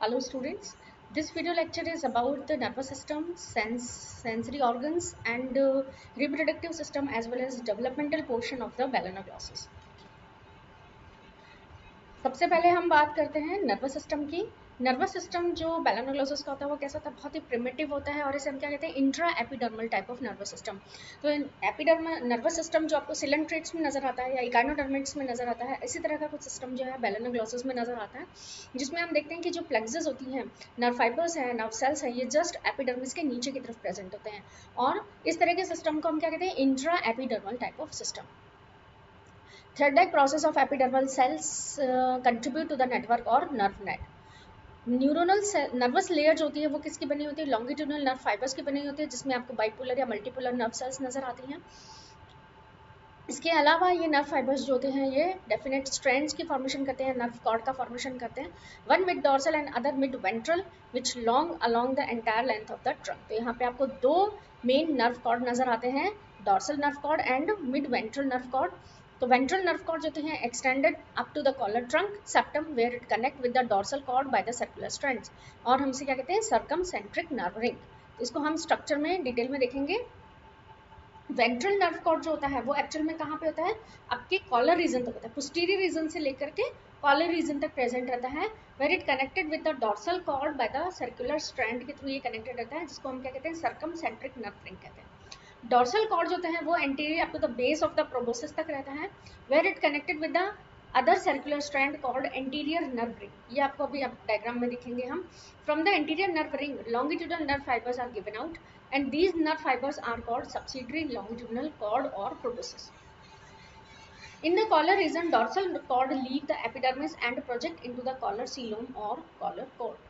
Hello students, this video lecture is about the nervous system, sensory organs and reproductive system as well as developmental portion of the melanoglossus. सबसे पहले हम बात करते हैं nervous system की। Nervous system जो Balanoglossus का होता है वो कैसा होता है, बहुत ही प्रिमिटिव होता है और इसे हम क्या कहते हैं, intra epidermal type of nervous system. तो एपिडर्मल नर्वस सिस्टम जो आपको सिलेंट्रेट्स में नजर आता है या इकाइनोडर्मिट्स में नजर आता है, इसी तरह का कुछ सिस्टम जो है मेलानोग्लोसस में नजर आता है, जिसमें हम देखते हैं कि जो प्लेक्सेस होती हैं, नर्व फाइबर्स हैं, नर्व सेल्स हैं, ये जस्ट एपिडर्मिस के नीचे की तरफ प्रेजेंट होते हैं और इस तरह के सिस्टम को हम क्या कहते हैं, intra epidermal type of system. Thread-like process of epidermal cells contribute to the network or nerve net. Neuronal nervous layer जो होती है वो किसकी बनी होती है, लॉन्गिट्यूडनल नर्व फाइबर्स की बनी होती है, जिसमें आपको बाइपोलर या मल्टीपोलर नर्व सेल्स नजर आती हैं। इसके अलावा ये नर्व फाइबर्स जो होते हैं ये डेफिनेट स्ट्रैंड्स की फॉर्मेशन करते हैं, नर्व कॉर्ड का फॉर्मेशन करते हैं, one mid dorsal and other mid ventral which long along the entire length of the trunk. तो यहाँ पे आपको दो मेन नर्व कॉर्ड नजर आते हैं, dorsal nerve cord and mid ventral nerve cord. तो वेंट्रल नर्व कॉर्ड जो होते हैं extended up to the collar trunk septum where it connect with the dorsal cord by the circular strands, और हमसे क्या कहते हैं, सर्कमसेंट्रिक नर्व रिंग। इसको हम स्ट्रक्चर में डिटेल में देखेंगे। वेंट्रल नर्व कॉर्ड जो होता है वो एक्चुअल में कहाँ पे होता है, आपके कॉलर रीजन तक होता है, पोस्टीरियर रीजन से लेकर के कॉलर रीजन तक प्रेजेंट रहता है, where it connected with the dorsal cord by the circular strand के थ्रू ये कनेक्टेड रहता है, जिसको हम क्या कहते हैं, सर्कमसेंट्रिक नर्व रिंग कहते हैं। डॉर्सल कॉर्ड जो होता है वो anterior up to the base of the proboscis तक रहता है, where it connected with the other circular strand called anterior nerve ring. ये आपको अभी आप डायग्राम में दिखेंगे हम। From the anterior nerve ring longitudinal nerve fibres are given out and these nerve fibers are called subsidiary longitudinal cord or proboscis. In the collar region, dorsal cord leave the epidermis and project into the collar coelom or collar cord.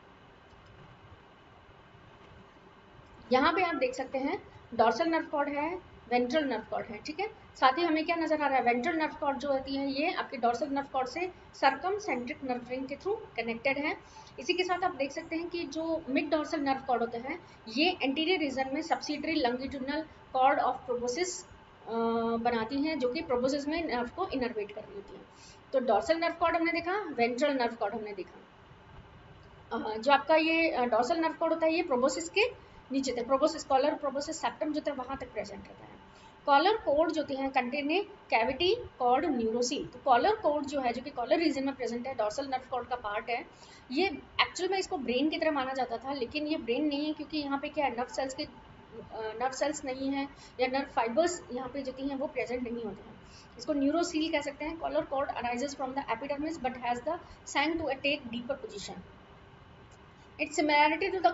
यहाँ पे आप देख सकते हैं dorsal nerve cord है, ventral nerve cord है, ठीक है। साथ ही हमें क्या नजर आ रहा है, वेंट्रल नर्व कॉर्ड जो होती है ये आपके डॉर्सल नर्व कॉर्ड से सर्कमसेंट्रिक नर्व रिंग के थ्रू कनेक्टेड है। इसी के साथ आप देख सकते हैं कि जो मिड डॉर्सल नर्व कॉर्ड होते हैं ये एंटीरियर रीजन में subsidiary longitudinal cord of proboscis बनाती हैं, जो कि प्रोबोसिस में नर्व को इनर्वेट कर रही होती है। तो डॉर्सल नर्व कॉर्ड हमने देखा, वेंट्रल नर्व कॉर्ड हमने देखा। जो आपका ये डॉर्सल नर्व कॉर्ड होता है ये प्रोबोसिस के नीचे तक, प्रोबोसिस कॉलर प्रोबोसिस सेप्टम जो है वहां तक प्रेजेंट रहता है। कॉलर कोड जो है कंटेन कैविटी कॉल्ड न्यूरोसील। तो कॉलर कोड जो है जो कि कॉलर रीजन में प्रेजेंट है, डॉर्सल नर्व कॉर्ड का पार्ट है, ये एक्चुअल में इसको ब्रेन की तरह माना जाता था, लेकिन ये ब्रेन नहीं है, क्योंकि यहाँ पे क्या है, नर्व सेल्स नहीं है या नर्व फाइबर्स यहाँ पे जो हैं वो प्रेजेंट नहीं होते हैं। इसको न्यूरोसील कह सकते हैं। Collar cord arises from the epidermis but has the sang to take deeper position. Its similarity to the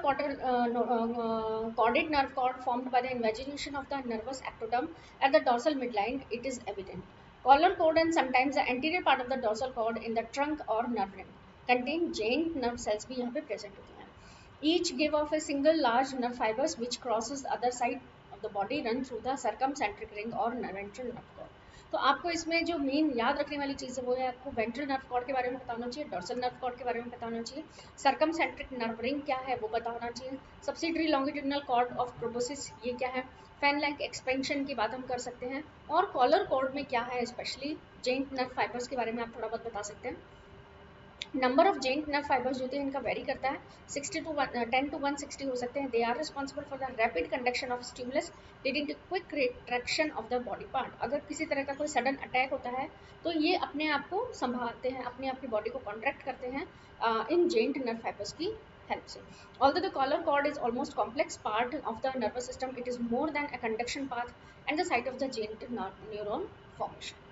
caudate nerve cord formed by the invagination of the nervous ectoderm at the dorsal midline, it is evident. Collar cord and sometimes the anterior part of the dorsal cord in the trunk or nerve ring contain giant nerve cells भी यहाँ पे present होती हैं. Each give off a single large nerve fibers which crosses the other side of the body, run through the circumcentric ring or ventral nerve cord. तो आपको इसमें जो main याद रखने वाली चीज़ है वो है, आपको वेंट्रल नर्व कॉर्ड के बारे में पता होना चाहिए, डॉर्सल नर्व कॉर्ड के बारे में पता होना चाहिए, सर्कमसेंट्रिक नर्व रिंग क्या है वो पता होना चाहिए, subsidiary longitudinal cord of proboscis ये क्या है, फैन लाइक एक्सपेंशन की बात हम कर सकते हैं, और कॉलर कॉर्ड में क्या है, स्पेशली जेंट नर्व फाइबर्स के बारे में आप थोड़ा बहुत बता सकते हैं। Number of giant nerve fibres जो होते हैं इनका वेरी करता है, 10 to 160 हो सकते हैं। They are responsible for the rapid conduction of stimulus leading to quick retraction of the body part. अगर किसी तरह का कोई सडन अटैक होता है तो ये अपने आप को संभालते हैं, अपने आप की बॉडी को कॉन्ट्रैक्ट करते हैं इन जेंट नर्व फाइबर्स की हेल्प से। Although the collar cord is almost complex part of the nervous system, it is more than a conduction path and the site of the giant neuron formation.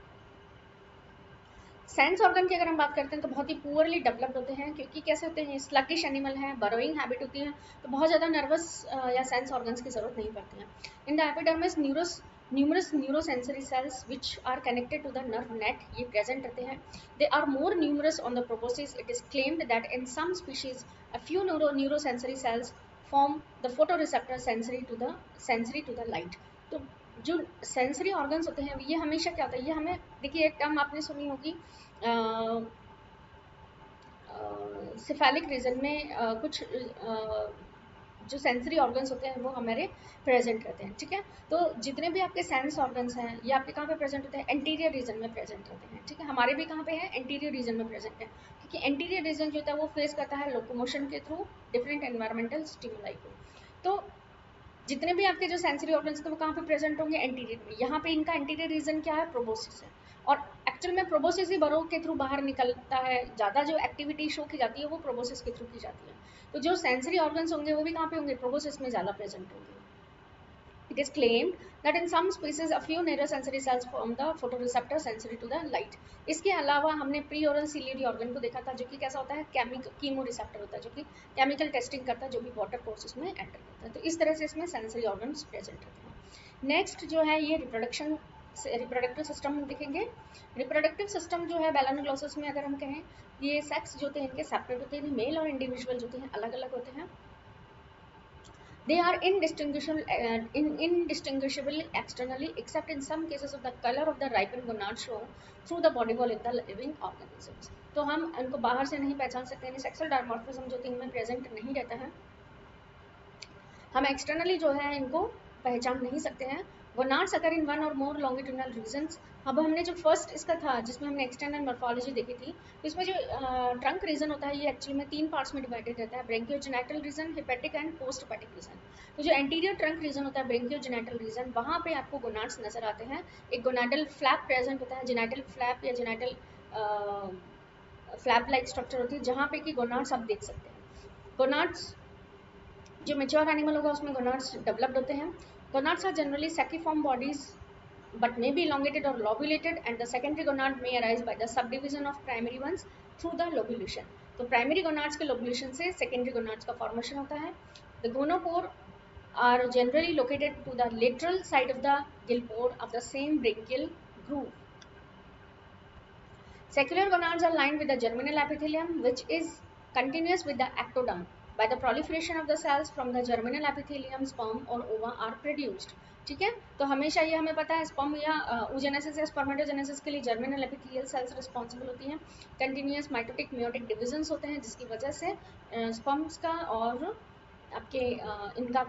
Sense organ की अगर हम बात करते हैं तो बहुत ही पुअरली डेवलप्ड होते हैं, क्योंकि कैसे होते हैं, स्लगिश एनिमल हैं, बरोइंग हैबिट होती है, तो बहुत ज़्यादा नर्वस या सेंस ऑर्गन्स की जरूरत नहीं पड़ती है। In the epidermis numerous neurosensory cells which are connected to the nerve net ये प्रेजेंट रहते हैं। They are more numerous on the proboscis. It is claimed that in some species a few neurosensory cells form the photoreceptor sensory to the light. तो जो sensory organs होते हैं ये हमेशा क्या होता है, ये हमें देखिए एक टर्म आपने सुनी होगी सिफेलिक रीजन में कुछ जो सेंसरी ऑर्गन्स होते हैं वो हमारे प्रेजेंट रहते हैं, ठीक है। तो जितने भी आपके सेंस ऑर्गन्स हैं ये आपके कहाँ पे प्रेजेंट होते हैं, एंटीरियर रीजन में प्रेजेंट होते हैं, ठीक है। हमारे भी कहाँ पे है, एंटीरियर रीजन में प्रेजेंट है, क्योंकि एंटीरियर रीजन जो होता है वो फेस करता है लोकोमोशन के थ्रू डिफरेंट एनवायरमेंटल स्टिमुलाई को। तो जितने भी आपके जो सेंसरी ऑर्गन्स थे वो कहाँ पे प्रेजेंट होंगे, एंटीरियर में। यहाँ पे इनका एंटीरियर रीजन क्या है, प्रोबोसिस है, और एक्चुअल में प्रोबोसिस ही बरो के थ्रू बाहर निकलता है, ज़्यादा जो एक्टिविटी शो की जाती है वो प्रोबोसिस के थ्रू की जाती है। तो जो सेंसरी ऑर्गन्स होंगे वो भी कहाँ पे होंगे, प्रोबोसिस में ज़्यादा प्रेजेंट होंगे। It is claimed that in some species a few neurosensory cells form the photoreceptor sensory to the light. इसके अलावा हमने प्री ओरल सिलियरी ऑर्गन को देखा था जो कि कैसा होता है, कीमो रिसेप्टर होता है, जो कि केमिकल टेस्टिंग करता है, जो भी वाटर कोर्सेज में एंटर करता है। तो इस तरह से इसमें सेंसरी ऑर्गन्स प्रेजेंट रहते हैं। नेक्स्ट जो है ये रिप्रोडक्टिव सिस्टम देखेंगे। रिप्रोडक्टिव सिस्टम जो है बैलानोग्लोसस में अगर हम कहें, ये सेक्स जो होते हैं इनके सेपरेट होते हैं, मेल और इंडिविजुअल जो होते हैं अलग अलग होते हैं। They are indistinguishable externally, except in some cases of the color of the ripened gonad shown through the body wall in the living organisms. तो हम इनको बाहर से नहीं पहचान सकते, यानी सेक्सुअल डायमॉर्फिज्म जो इनमें प्रेजेंट नहीं रहता है, हम एक्सटर्नली जो है इनको पहचान नहीं सकते हैं। गोनाड्स अकर इन वन और मोर लॉन्गिट्यूडनल रीजन्स। अब हमने जो फर्स्ट इसका था जिसमें हमने एक्सटर्नल मॉर्फोलॉजी देखी थी, तो इसमें जो ट्रंक रीजन होता है ये एक्चुअली में 3 पार्ट्स में डिवाइडेड रहता है, branchiogenital region, hepatic and post hepatic region. तो जो एंटीरियर ट्रंक रीजन होता है, ब्रेंकियोजेनेटल रीजन, वहाँ पे आपको गोनाड्स नजर आते हैं। एक गोनाडल फ्लैप प्रेजेंट होता है, जेनेटल फ्लैप या जेनेटल फ्लैप लाइक स्ट्रक्चर होती है, जहाँ पे कि गोनाड्स आप देख सकते हैं। गोनाड्स जो मेच्योर एनिमल होगा उसमें गोनाड्स डेवलप्ड होते हैं। Gonads are generally sacciform bodies but may be elongated or lobulated, and the secondary gonad may arise by the subdivision of primary ones through the lobulation. तो primary gonads के lobulation से secondary gonads का formation होता है। The gonopore are generally located to the lateral side of the gill pore of the same branchial groove. Secular gonads are lined with the germinal epithelium, which is continuous with the ectoderm. By the proliferation of the cells from the germinal epithelium, sperm or ova are produced. ठीक है, तो हमेशा ये हमें पता है sperm या oogenesis या स्पर्मेटोजेनेसिस के लिए जर्मिनल एपिथेलियल सेल्स रिस्पॉन्सिबल होती हैं। कंटिन्यूअस माइटोटिक मियोटिक डिविजन्स होते हैं जिसकी वजह से स्पर्म्स का और आपके इनका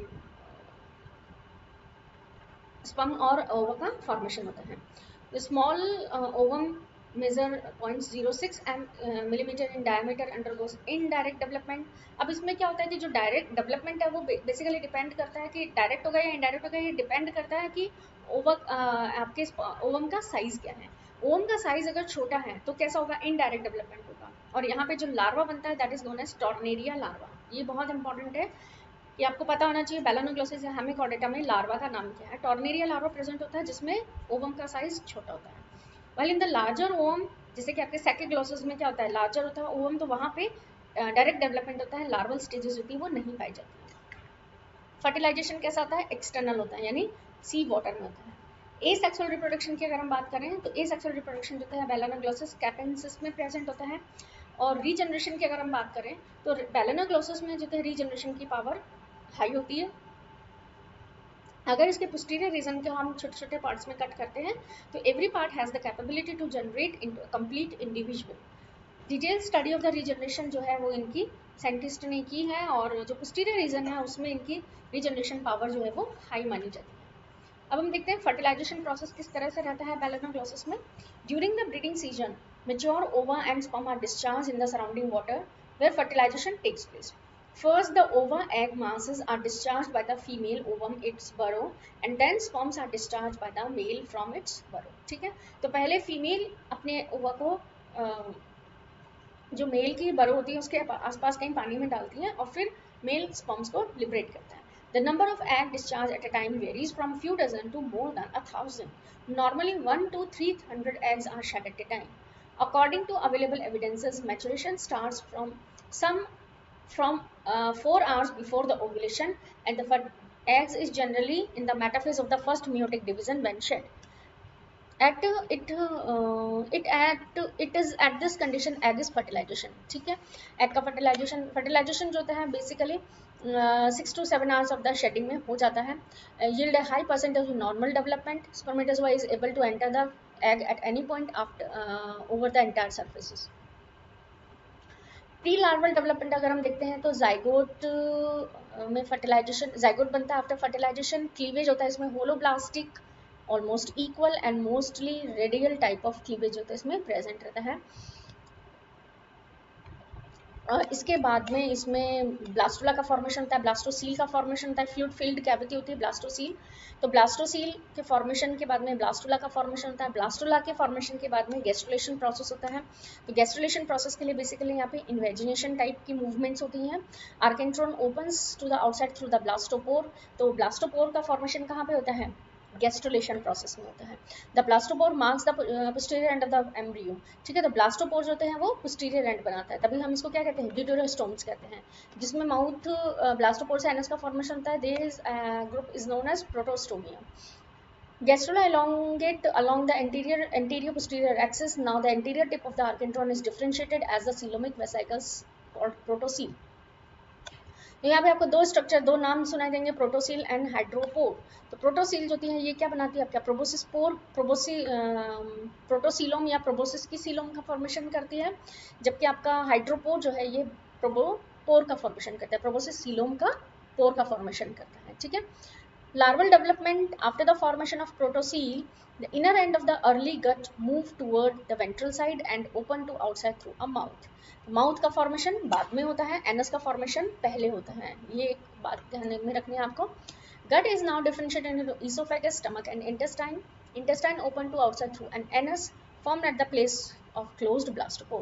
स्पर्म और ओवा का फॉर्मेशन होता है। Small ovum measure 0.06 millimetre in diameter, undergoes indirect development. अब इसमें क्या होता है कि जो डायरेक्ट डेवलपमेंट है वो बेसिकली डिपेंड करता है कि डायरेक्ट होगा या इनडायरेक्ट होगा, ये डिपेंड करता है कि आपके ओवम का साइज क्या है। ओवम का साइज अगर छोटा है तो कैसा होगा, इनडायरेक्ट डेवलपमेंट होगा। और यहाँ पे जो लार्वा बनता है that is known as tornaria larva. ये बहुत इंपॉर्टेंट है, ये आपको पता होना चाहिए। बैलानोग्लोसिस या हेमिकॉर्डेटा में लार्वा का नाम क्या है, टॉर्नेरिया लार्वा प्रेजेंट होता है जिसमें ओवम का साइज छोटा होता है। Well in the larger ovum, जैसे कि आपके सैकिग्लोसिस में क्या होता है, लार्जर होता है ओवम, तो वहाँ पे डायरेक्ट डेवलपमेंट होता है, लार्वल स्टेजेस होती है वो नहीं पाई जाती। फर्टिलाइजेशन कैसा होता है, एक्सटर्नल होता है, यानी सी वाटर में होता है। ए सेक्सुअल रिप्रोडक्शन की अगर हम बात करें तो ए सेक्सुअल रिप्रोडक्शन जो होता है बैलानोग्लोसिस कैपेंसिस में प्रेजेंट होता है। और रीजनरेशन की अगर हम बात करें तो बैलानोग्लोसिस में जो है रीजनरेशन की पावर हाई होती है। अगर इसके पोस्टीरियर रीजन को हम छोटे छोटे पार्ट्स में कट करते हैं तो every part has the capability to generate into a complete individual. Detail study of the regeneration जो है वो इनकी साइंटिस्ट ने की है, और जो पोस्टीरियर रीजन है उसमें इनकी रीजनरेशन पावर जो है वो हाई मानी जाती है। अब हम देखते हैं फर्टिलाइजेशन प्रोसेस किस तरह से रहता है बैलानोग्लोसिस में। During the breeding season mature ova and sperm are discharge in the surrounding water where fertilization takes place. First, the ova egg masses are discharged by the female ovum its burrow, and then sperms are discharged by the male from its burrow. ठीक है, तो पहले female अपने ओवा को जो mail की बरो होती है उसके आसपास कहीं पानी में डालती है और फिर मेल स्पर्म्स को लिबरेट करता है। The number of egg discharge at a time varies from few dozen to more than 1,000. Normally 1 to 300 eggs are shed at a time. According to available evidences, maturation starts from 4 hours before the ovulation, and the eggs is generally in the metaphase of the first meiotic division when shed. It is at this condition egg is fertilization. ठीक है, egg का fertilization जो होता है basically 6 to 7 hours of the shedding में हो जाता है। yield a high percentage of normal development. Spermatozoa is able to enter the egg at any point after over the entire surfaces. Pre larval development अगर हम देखते हैं तो zygote में फर्टिलाइजेशन, जाइगोट बनता है आफ्टर फर्टिलाइजेशन, क्लीवेज होता है इसमें holoblastic, almost equal and mostly radial type of cleavage होता है इसमें प्रेजेंट रहता है। इसके बाद में इसमें ब्लास्टोला का फॉर्मेशन होता है, ब्लास्टोसील का फॉर्मेशन होता है, फ्लूइड फिल्ड कैविटी होती है ब्लास्टोसील। तो ब्लास्टोसील के फॉर्मेशन के बाद में ब्लास्टोला का फॉर्मेशन होता है, ब्लास्टोला के फॉर्मेशन के बाद में गैस्ट्रुलेशन प्रोसेस होता है। तो गैस्ट्रुलेशन प्रोसेस के लिए बेसिकली यहाँ पे इन्वेजिनेशन टाइप की मूवमेंट्स होती हैं। Archenteron opens to the outside through the blastopore. तो ब्लास्टोपोर का फॉर्मेशन कहाँ पे होता है, गैस्ट्रुलेशन प्रोसेस में होता है। The blastopore marks the posterior end of the embryo. ठीक है, तो ब्लास्टोपोर जो होते हैं वो पोस्टीरियर एंड बनाता है, तभी हम इसको क्या कहते हैं, ड्यूटेरोस्टोम्स कहते हैं, जिसमें माउथ ब्लास्टोपोर से एनस का फॉर्मेशन होता है। This group is known as protostomia. Gastrula elongate along the anterior posterior axis. Now the anterior tip of the archentron is differentiated as the coelomic vesicles called protocele. तो यहाँ पे आपको दो structure, दो नाम सुनाई देंगे, प्रोटोसील एंड हाइड्रोपोर। तो प्रोटोसील जो होती है ये क्या बनाती है, आपका प्रोबोसिस पोर, प्रोटोसीलोम या प्रोबोसिस की सीलोम का फॉर्मेशन करती है, जबकि आपका हाइड्रोपोर जो है ये प्रोबोपोर का फॉर्मेशन करता है, प्रोबोसिस सीलोम का पोर का फॉर्मेशन करता है। ठीक है, larval development after the formation of protocele, the inner end of the early gut move toward the ventral side and open to outside through a mouth. Mouth का formation बाद में होता है, एनस का फॉर्मेशन पहले होता है, ये एक बात ध्यान में रखनी है आपको। Gut is now differentiated into oesophagus, stomach and intestine. Intestine open to outside through an anus formed at the place of closed blastopore.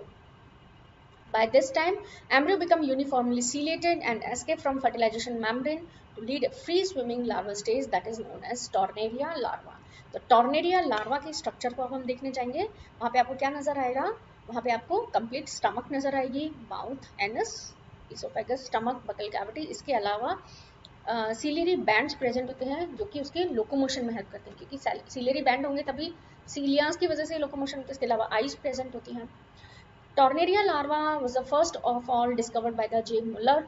By this time, embryo become uniformly ciliated and escape from fertilization membrane to lead a free swimming larval stage that is known as Tornaria larva. तो Tornaria larva के structure को अब हम देखने जाएंगे। वहाँ पे आपको क्या नजर आएगा, वहाँ पे आपको कंप्लीट स्टमक नजर आएगी, mouth, anus, oesophagus, stomach, buccal cavity. इसके अलावा सीलियरी बैंड्स प्रेजेंट होते हैं जो कि उसके लोकोमोशन में हेल्प करते हैं, क्योंकि सीलियरी बैंड होंगे तभी सीलियास की वजह से लोकोमोशन होती है। इसके अलावा आइज प्रेजेंट होती हैं। Tornaria larva was the first of all discovered by the J. Muller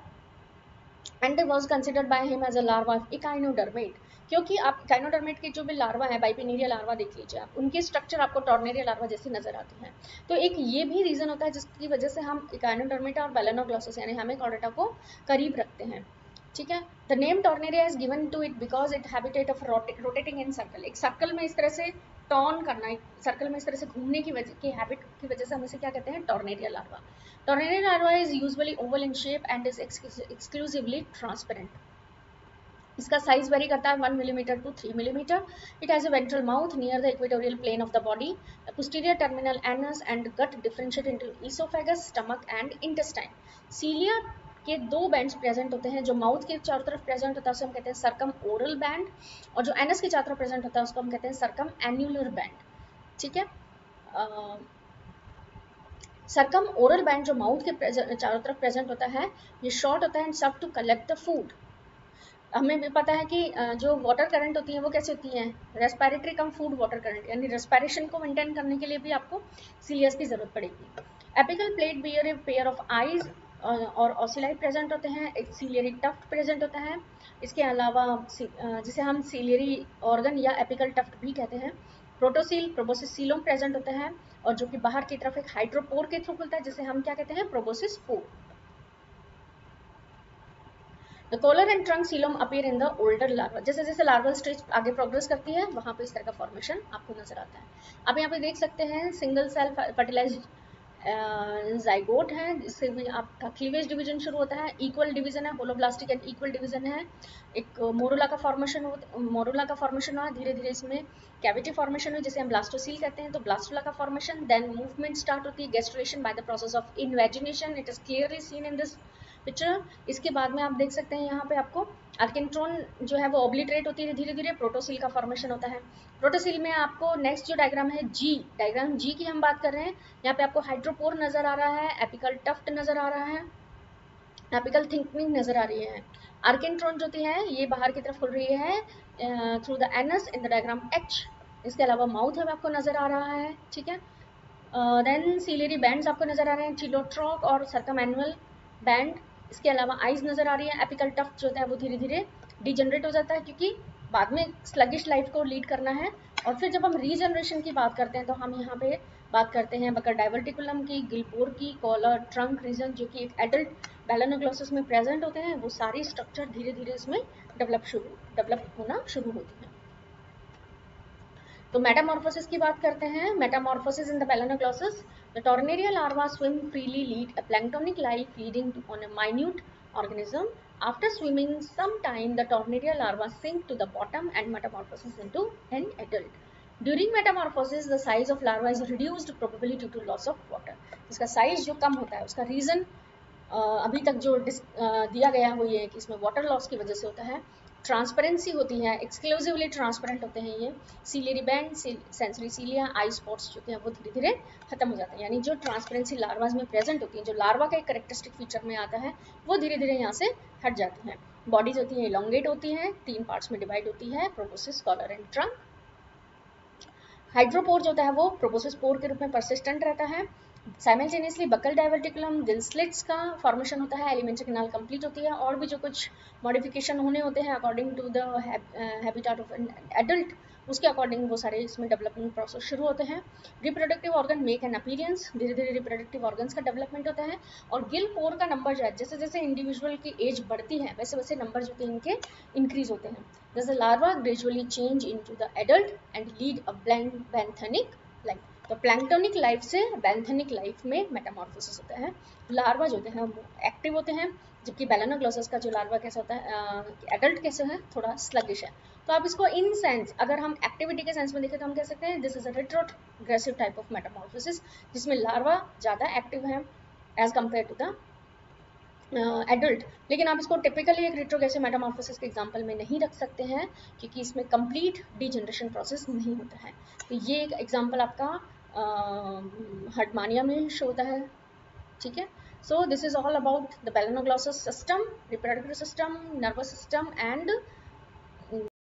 and was considered by him as a larva of echinodermate. क्योंकि आप इकाइनोडर्मेट के जो भी लार्वा है, बाइपिनेरिया लार्वा देख लीजिए आप, उनकी स्ट्रक्चर आपको टॉर्नेरिया लार्वा जैसी नजर आती है। तो एक ये भी रीजन होता है जिसकी वजह से हम इकाइनोडर्मेटा और बेलेनोग्लॉसस यानी हेमिचॉर्डेटा को करीब रखते हैं। ठीक है, the name tornaria is given to it because it habitat of rotating in circle. एक सर्कल में इस तरह से टर्न करना, एक सर्कल में इस तरह से घूमने की वजह की हैबिट की वजह से हम इसे क्या कहते हैं, tornaria larva. Tornaria larva is usually oval in shape and is exclusively transparent. इसका साइज वेरी करता है 1 millimetre to 3 millimetre. It has a ventral mouth near the equatorial plane of the body, posterior terminal anus and gut differentiate into oesophagus, stomach and intestine. Cilia के दो bands present होते हैं, जो mouth के चारों तरफ प्रेजेंट होता है उसे हम कहते हैं सर्कम ओरल बैंड, और जो एनस के चारों तरफ प्रेजेंट होता है उसको हम कहते हैं सर्कम एन्युलर बैंड। ठीक है, सर्कम ओरल बैंड जो माउथ के चारों तरफ प्रेजेंट होता है ये शॉर्ट होता है and serve to collect the food. हमें भी पता है कि जो वाटर करंट होती है वो कैसे होती है, respiratory cum food water current, यानी रेस्पिरेशन को मेंटेन करने के लिए भी आपको सीलियस की जरूरत पड़ेगी। Apical plate bear a pair of eyes और ऑसिलाई प्रेजेंट होते हैं, एक सीलियरी टफ्ट प्रेजेंट होता है। इसके अलावा जिसे हम सीलियरी ऑर्गन या एपिकल टफ्ट भी कहते हैं। प्रोटोसील, प्रोबोसिस सीलोम प्रेजेंट होते हैं, और जो कि बाहर की तरफ एक हाइड्रोपोर के थ्रू खुलता है जिसे हम क्या कहते हैं, proboscis pore. The collar and trunk coelom appear in the older larva. जैसे जैसे लार्वल स्टेज आगे प्रोग्रेस करती है वहाँ पे इस तरह का फॉर्मेशन आपको नजर आता है। आप यहाँ पे देख सकते हैं सिंगल सेल फर्टिलाइज्ड जाइगोट है, जिससे भी आपका क्लीवेज डिवीजन शुरू होता है, इक्वल डिवीजन है, होलोब्लास्टिक एंड इक्वल डिवीजन है, एक मोरुला का फॉर्मेशन हुआ, धीरे धीरे इसमें कैविटी फॉर्मेशन हुई जिसे हम ब्लास्टोसील कहते हैं। तो ब्लास्टोला का फॉर्मेशन, देन मूवमेंट स्टार्ट होती है, gastrulation by the process of invagination, it is clearly seen in this picture. इसके बाद में आप देख सकते हैं यहाँ पे आपको आर्केंट्रॉन जो है वो ऑब्लिटरेट होती है, धीरे धीरे प्रोटोसील का फॉर्मेशन होता है। प्रोटोसील में आपको नेक्स्ट जो डायग्राम है डायग्राम जी की हम बात कर रहे हैं, यहाँ पे आपको हाइड्रोपोर नजर आ रहा है, एपिकल टफ्ट नजर आ रहा है, एपिकल थिकनिंग नजर आ रही है। आर्केंट्रॉन जो है ये बाहर की तरफ खुल रही है through the anus in the diagram H. इसके अलावा माउथ है आपको नजर आ रहा है। ठीक है, देन सीलियरी बैंड्स आपको नजर आ रहे हैं, चिलोट्रॉक और सर्कम एनुअल बैंड। इसके अलावा आइज नजर आ रही है। एपिकल टफ्ट जो होता है वो धीरे धीरे डिजेनरेट हो जाता है क्योंकि बाद में स्लगिश लाइफ को लीड करना है और फिर जब हम रीजनरेशन की बात करते हैं तो हम यहाँ पे बात करते हैं बकर डाइवर्टिकुलम की, गिलपोर की, कॉलर, ट्रंक रीजन जो कि एक एडल्ट बैलेनोग्लॉसस में प्रेजेंट होते हैं, वो सारी स्ट्रक्चर धीरे धीरे इसमें डेवलप होना शुरू होती है। तो मेटामॉर्फोसिस की बात करते हैं। Metamorphosis in the Balanoglossus, the tornaria larva swim freely, lead a planktonic life feeding on a minute organism. After swimming some time, the Tornaria larva sink to the bottom and metamorphosis into an adult. During metamorphosis, the size of larva is reduced, probably due to loss of water. इसका size जो कम होता है उसका reason अभी तक जो दिया गया है वो ये है कि इसमें वाटर लॉस की वजह से होता है। ट्रांसपेरेंसी होती है, एक्सक्लूसिवली ट्रांसपेरेंट होते हैं ये। Ciliary band, sensory cilia, eye spots जो हैं वो धीरे धीरे खत्म हो जाते हैं, यानी जो ट्रांसपेरेंसी लार्वाज में प्रेजेंट होती है, जो लार्वा का एक करेक्टरिस्टिक फीचर में आता है, वो धीरे धीरे यहाँ से हट जाती हैं। बॉडीज होती हैं इलोंगेट होती हैं, 3 पार्ट्स में डिवाइड होती है, proboscis, collar and trunk. Hydropore जो होता है वो प्रोबोसिस पोर के रूप में परसिस्टेंट रहता है। Simultaneously buccal diverticulum, gill slits का फॉर्मेशन होता है, एलिमेंट्री कैनाल कंप्लीट होती है, और भी जो कुछ मॉडिफिकेशन होने होते हैं according to the habitat of an adult, उसके अकॉर्डिंग वो सारे इसमें डेवलपमेंट प्रोसेस शुरू होते हैं। Reproductive organ make an appearance, धीरे धीरे रिप्रोडक्टिव ऑर्गन्स का डेवलपमेंट होता है। और गिल पोर का नंबर जो है, जैसे जैसे इंडिविजुअल की एज बढ़ती है वैसे वैसे नंबर जो है इनके इंक्रीज होते हैं। Thus the larva gradually change into the adult and lead a benthenic life. तो प्लैंक्टोनिक लाइफ से benthenic लाइफ में मेटामॉर्फोसिस होता है। लार्वा जो होते हैं वो एक्टिव होते हैं, जबकि बैलेनोग्लॉसस का जो लार्वा कैसा होता है, एडल्ट कैसे है, थोड़ा स्लगिश है। तो आप इसको इन सेंस अगर हम एक्टिविटी के सेंस में देखें तो हम कह सकते हैं this is a retrogressive type of metamorphosis, जिसमें लार्वा ज़्यादा एक्टिव है as compare to the adult. लेकिन आप इसको टिपिकली एक रिट्रोग्रेसिव मेटामॉर्फोसिस के एग्जांपल में नहीं रख सकते हैं, क्योंकि इसमें कंप्लीट डीजनरेशन प्रोसेस नहीं होता है। तो ये एक एग्जांपल आपका हर्टमानिया में शो होता है, ठीक है। So this is all about the balanoglossus system, reproductive system, nervous system and